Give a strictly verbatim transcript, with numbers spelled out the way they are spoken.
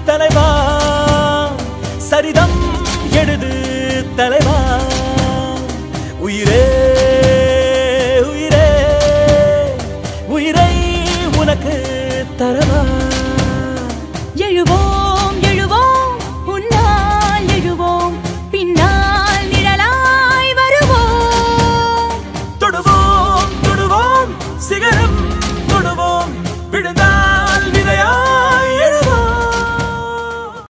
தலைவா சரிதம் எழுது தலைவா உயிரே உயிரே உயிரை உனக்கு தரவா எழுவோம்